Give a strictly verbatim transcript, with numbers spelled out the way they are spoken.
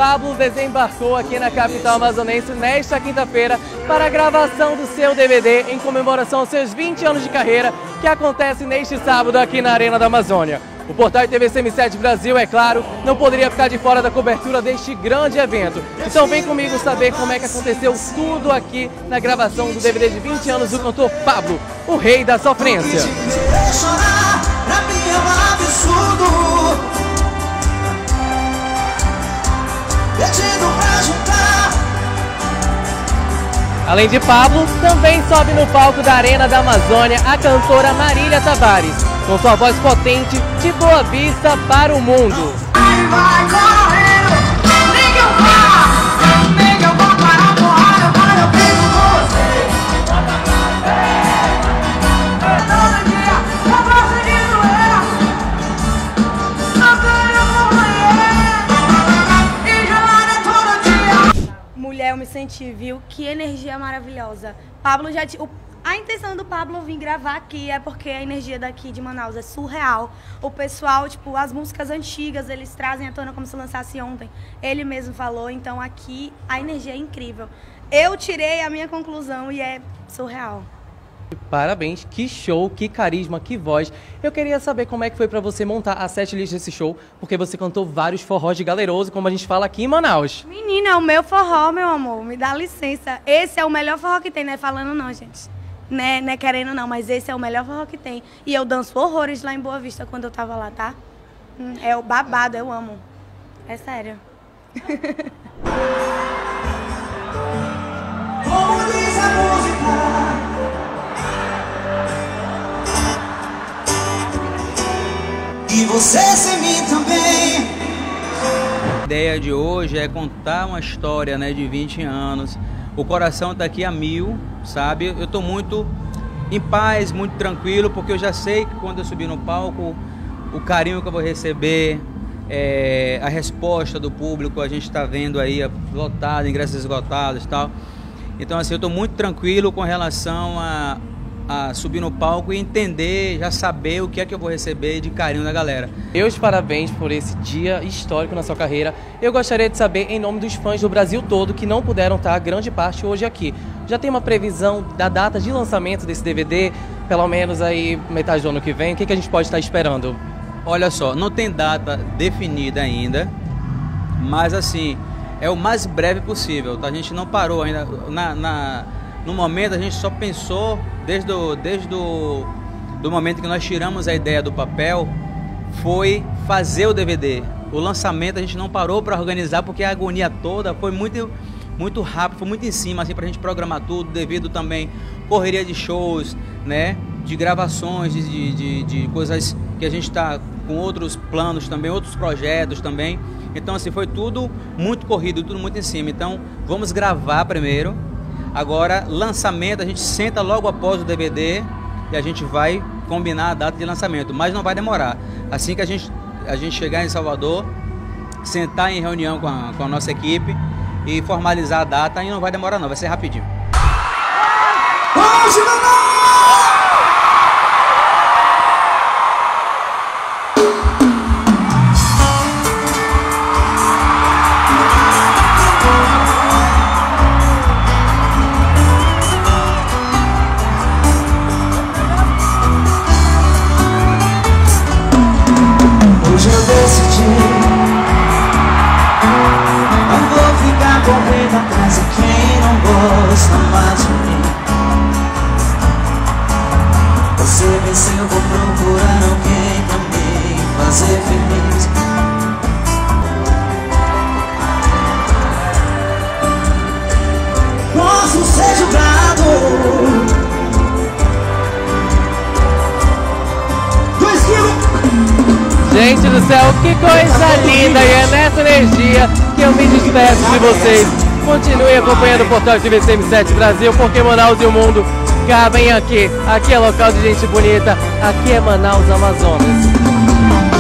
Pablo desembarcou aqui na capital amazonense nesta quinta-feira para a gravação do seu D V D em comemoração aos seus vinte anos de carreira, que acontece neste sábado aqui na Arena da Amazônia. O portal T V C M sete Brasil, é claro, não poderia ficar de fora da cobertura deste grande evento. Então vem comigo saber como é que aconteceu tudo aqui na gravação do D V D de vinte anos do cantor Pablo, o rei da sofrência. Além de Pablo, também sobe no palco da Arena da Amazônia a cantora Marília Tavares, com sua voz potente de Boa Vista para o mundo. Mulher, eu me senti, viu? Que energia maravilhosa. Pablo já tinha... A intenção do Pablo vir gravar aqui é porque a energia daqui de Manaus é surreal. O pessoal, tipo, as músicas antigas, eles trazem à tona como se lançasse ontem. Ele mesmo falou, então aqui a energia é incrível. Eu tirei a minha conclusão e é surreal. Parabéns, que show, que carisma, que voz. Eu queria saber como é que foi pra você montar a setlist desse show, porque você cantou vários forrós de galeroso, como a gente fala aqui em Manaus. Menina, é o meu forró, meu amor, me dá licença. Esse é o melhor forró que tem, não é falando não, gente. Não é, não é querendo não, mas esse é o melhor forró que tem. E eu danço horrores lá em Boa Vista quando eu tava lá, tá? É o babado, eu amo. É sério. Como diz a música, e você sem mim também. A ideia de hoje é contar uma história, né, de vinte anos. O coração tá aqui a mil, sabe? Eu tô muito em paz, muito tranquilo, porque eu já sei que quando eu subir no palco, o carinho que eu vou receber, é, a resposta do público, a gente tá vendo aí, lotado, ingressos esgotados e tal. Então, assim, eu tô muito tranquilo com relação a a subir no palco e entender, já saber o que é que eu vou receber de carinho da galera. Meus parabéns por esse dia histórico na sua carreira. Eu gostaria de saber, em nome dos fãs do Brasil todo, que não puderam estar grande parte hoje aqui, já tem uma previsão da data de lançamento desse D V D, pelo menos aí metade do ano que vem? O que, que a gente pode estar esperando? Olha só, não tem data definida ainda, mas assim, é o mais breve possível, tá? A gente não parou ainda, na... na... No momento a gente só pensou, desde, o, desde o do momento que nós tiramos a ideia do papel, foi fazer o D V D. O lançamento a gente não parou para organizar, porque a agonia toda foi muito, muito rápido, foi muito em cima, assim, para a gente programar tudo, devido também correria de shows, né, de gravações, de, de, de, de coisas que a gente está com outros planos também, outros projetos também. Então, assim, foi tudo muito corrido, tudo muito em cima. Então, vamos gravar primeiro. Agora, lançamento, a gente senta logo após o D V D e a gente vai combinar a data de lançamento, mas não vai demorar. Assim que a gente, a gente chegar em Salvador, sentar em reunião com a, com a nossa equipe e formalizar a data, aí não vai demorar não, vai ser rapidinho. Hoje eu decidi, não vou ficar correndo atrás de quem não gosta mais de mim. Você venceu, vou procurar alguém pra me fazer feliz. Posso ser julgado. Dois quilos. Gente do céu, que coisa linda! E é nessa energia que eu me despeço de vocês. Continue acompanhando o portal T V C M sete Brasil, porque Manaus e o mundo cabem aqui. Aqui é local de gente bonita, aqui é Manaus, Amazonas.